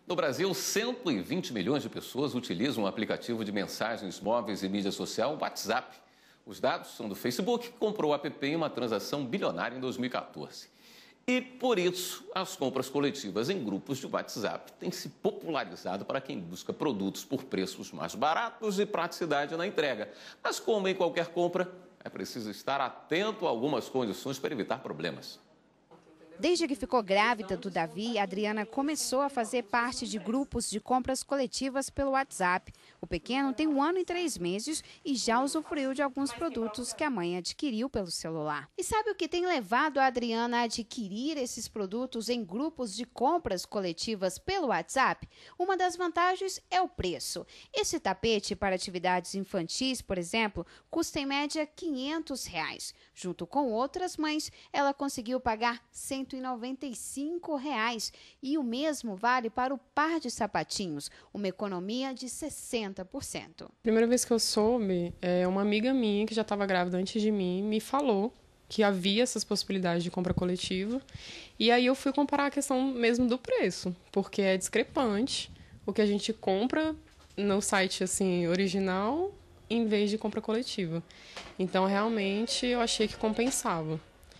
No Brasil, 120 milhões de pessoas utilizam o aplicativo de mensagens móveis e mídia social WhatsApp. Os dados são do Facebook, que comprou o app em uma transação bilionária em 2014. E, por isso, as compras coletivas em grupos de WhatsApp têm se popularizado para quem busca produtos por preços mais baratos e praticidade na entrega. Mas, como em qualquer compra, é preciso estar atento a algumas condições para evitar problemas. Desde que ficou grávida do Davi, Adriana começou a fazer parte de grupos de compras coletivas pelo WhatsApp. O pequeno tem 1 ano e 3 meses e já usufruiu de alguns produtos que a mãe adquiriu pelo celular. E sabe o que tem levado a Adriana a adquirir esses produtos em grupos de compras coletivas pelo WhatsApp? Uma das vantagens é o preço. Esse tapete para atividades infantis, por exemplo, custa em média R$ 500. Junto com outras mães, ela conseguiu pagar R$ 195 e o mesmo vale para o par de sapatinhos, uma economia de 60%. Primeira vez que eu soube, uma amiga minha que já estava grávida antes de mim me falou que havia essas possibilidades de compra coletiva e aí eu fui comparar a questão mesmo do preço, porque é discrepante o que a gente compra no site assim original em vez de compra coletiva. Então realmente eu achei que compensava.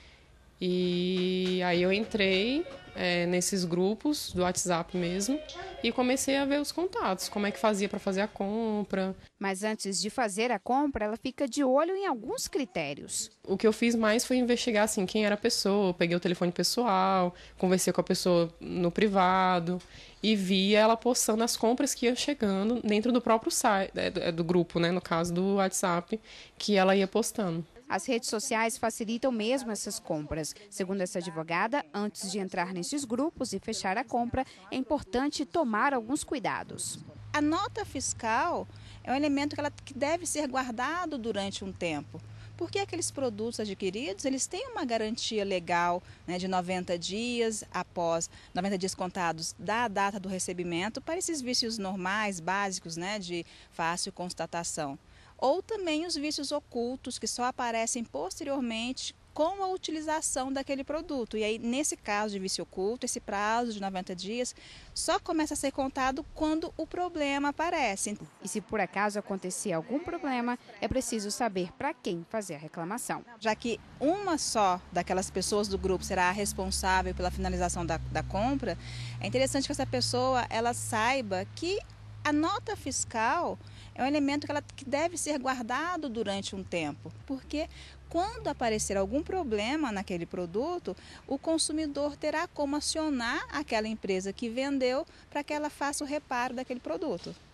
E aí eu entrei nesses grupos do WhatsApp mesmo e comecei a ver os contatos, como é que fazia para fazer a compra. Mas antes de fazer a compra, ela fica de olho em alguns critérios. O que eu fiz mais foi investigar assim, quem era a pessoa, eu peguei o telefone pessoal, conversei com a pessoa no privado e vi ela postando as compras que iam chegando dentro do próprio site, do grupo, né, no caso do WhatsApp, que ela ia postando. As redes sociais facilitam mesmo essas compras. Segundo essa advogada, antes de entrar nesses grupos e fechar a compra, é importante tomar alguns cuidados. A nota fiscal é um elemento que deve ser guardado durante um tempo. Porque aqueles produtos adquiridos, eles têm uma garantia legal, né, de 90 dias, após 90 dias contados da data do recebimento, para esses vícios normais, básicos, né, de fácil constatação. Ou também os vícios ocultos, que só aparecem posteriormente com a utilização daquele produto. E aí, nesse caso de vício oculto, esse prazo de 90 dias só começa a ser contado quando o problema aparece. E se por acaso acontecer algum problema, é preciso saber para quem fazer a reclamação. Já que uma só daquelas pessoas do grupo será a responsável pela finalização da compra, é interessante que essa pessoa ela saiba que a nota fiscal é um elemento que deve ser guardado durante um tempo, porque quando aparecer algum problema naquele produto, o consumidor terá como acionar aquela empresa que vendeu para que ela faça o reparo daquele produto.